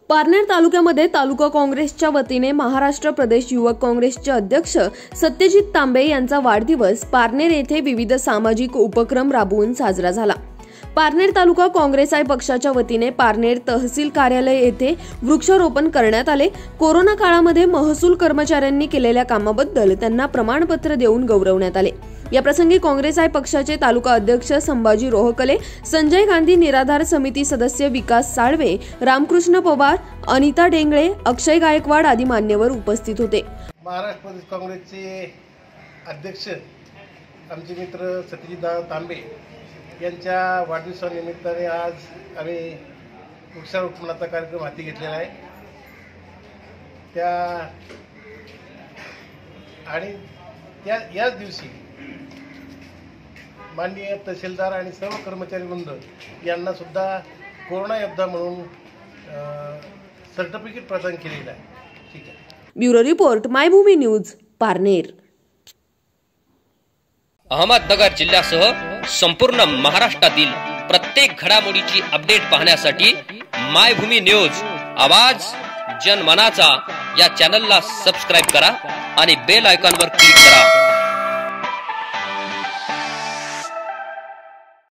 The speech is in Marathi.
पारनेर तालुक्यामध्ये तालुका काँग्रेसच्या वतीने महाराष्ट्र प्रदेश युवक काँग्रेसचे अध्यक्ष सत्यजित तांबे यांचा वाढदिवस पारनेर येथे विविध सामाजिक उपक्रम राबवून साजरा झाला। पारनेर तालुका काँग्रेस पक्षाच्या वतीने पारनेर तहसील कार्यालय येथे वृक्षारोपण करण्यात आले। कोरोना काळामध्ये महसूल कर्मचाऱ्यांनी केलेल्या कामाबद्दल त्यांना प्रमाणपत्र देऊन गौरवण्यात आले। या प्रसंगी काँग्रेस पक्षाचे तालुका अध्यक्ष संभाजी रोहकले, संजय गांधी निराधार समिती सदस्य विकास साळवे, रामकृष्ण पवार, अनिता डेंगळे, अक्षय गायकवाड आदी मान्यवर उपस्थित होते। महाराष्ट्र प्रदेश काँग्रेसचे अध्यक्ष आमचे मित्र सत्यजित तांबे यांच्या वाढदिवसानिमित्ताने आज आम्ही वृक्षारोपणाचा कार्यक्रम हाती घेतलेला आहे। याच दिवशी माननीय तहसीलदार आणि सर्व कर्मचारी वृंद यांना सुद्धा कोरोना योद्धा म्हणून सर्टिफिकेट प्रदान केलेलं आहे। ठीक आहे। Bureau report Maybhumi news Parner. Ahmednagar जिल्ह्यासह संपूर्ण महाराष्ट्रातील प्रत्येक घडामोडीची अपडेट पाहण्यासाठी मायभूमी न्यूज आवाज जनमनाचा या चॅनलला सबस्क्राइब करा आणि बेल आयकॉनवर क्लिक करा।